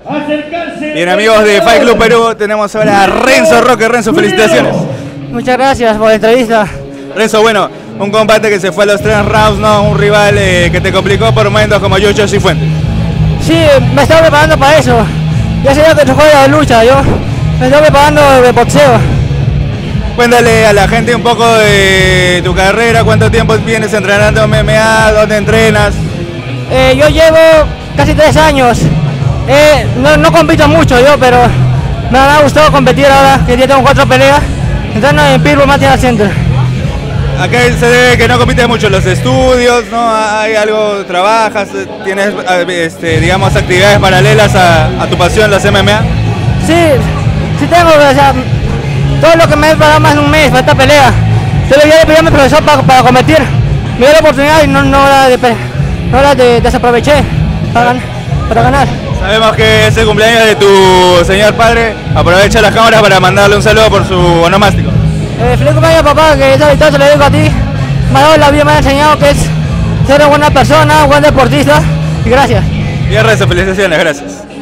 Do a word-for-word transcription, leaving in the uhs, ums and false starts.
Bien, amigos de Fight Club Perú, tenemos ahora a Renzo Roque. Renzo, felicitaciones. Muchas gracias por la entrevista. Renzo, bueno, un combate que se fue a los tres rounds, ¿no? Un rival eh, que te complicó por momentos como Yocho Cifuentes. Sí, me estaba preparando para eso. Ya sabía que se juega de lucha, yo me estaba preparando de boxeo. Cuéntale a la gente un poco de tu carrera, cuánto tiempo vienes entrenando M M A, dónde entrenas. Eh, yo llevo casi tres años. Eh, no, no compito mucho yo, pero me ha gustado competir ahora, que ya tengo cuatro peleas. Entreno en Pitbull Martial Center. Acá se debe que no compites mucho los estudios, ¿no? Hay algo, trabajas, tienes, este, digamos, actividades paralelas a, a tu pasión, las M M A. Sí, sí tengo, o sea, todo lo que me he pagado más de un mes para esta pelea. Yo le pedí a mi profesor para, para competir. Me dio la oportunidad y no, no la, de, no la de, desaproveché para, para ganar. Sabemos que es el cumpleaños de tu señor padre. Aprovecha las cámaras para mandarle un saludo por su onomástico. Eh, feliz cumpleaños, papá, que esa victoria se lo digo a ti. Me ha dado la vida, me ha enseñado que es ser una buena persona, un buen deportista. Y gracias. Y el resto, felicitaciones, gracias.